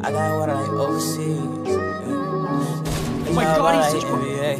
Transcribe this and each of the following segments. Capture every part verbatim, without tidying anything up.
I got what I like overseas. Oh my god, he's such a...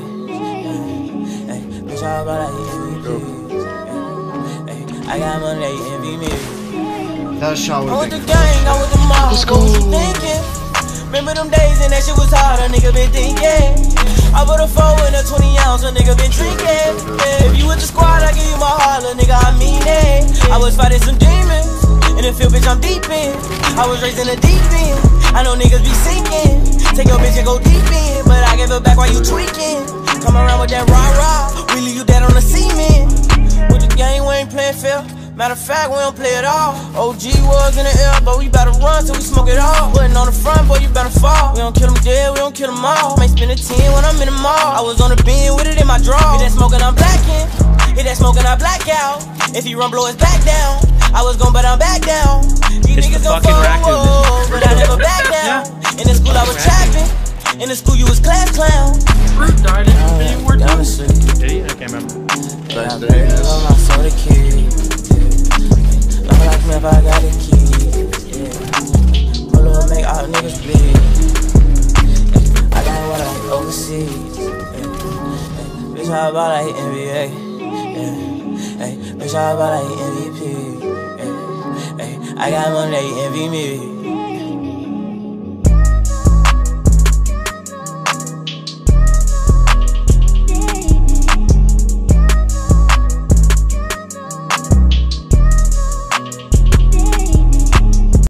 Bitch, all about like M V Ps. I got money, they envy me. That shot I'm was with the gang, I'm with the mob. Let's What was you go. thinking? Remember them days and that shit was hard, a nigga been thinking. I put a four in a twenty ounce, a nigga been drinking. If you with the squad, I give you my heart, a nigga, I mean it. I was fighting some demons, in the field, bitch, I'm deep in. I was raised in the deep end, I know niggas be sinking. Take your bitch and go deep in, but I give it back while you tweaking. Come around with that rah-rah, we leave you dead on the cement. With the game, we ain't playing fair. Matter of fact, we don't play it all. O G was in the air, but we better run till we smoke it all. Wasn't on the front, boy, you better fall. We don't kill them dead, we don't kill them all. May spend a ten when I'm in the mall. I was on the bin with it in my draw. Hit that smoking, I'm blacking. Hit that smoking, I black out. If he run, blow his back down. I was gon' but I'm back down. These It's niggas the gon' fucking fall, raccoon. whoa, but I never back down. In the school, I was trapping. In the school, you was class clown. Fruit died in the word. Down the street. Did he? I can't remember. Yeah, I break it on my soda kid. Love like me if I got a key. Yeah. Pull up, make all niggas bleed. Yeah. I got what I like overseas. Yeah. Yeah. Bitch, how about like N B A? Yeah. Hey, bitch, how about like M V P? Yeah. Hey, I got money, they envy me.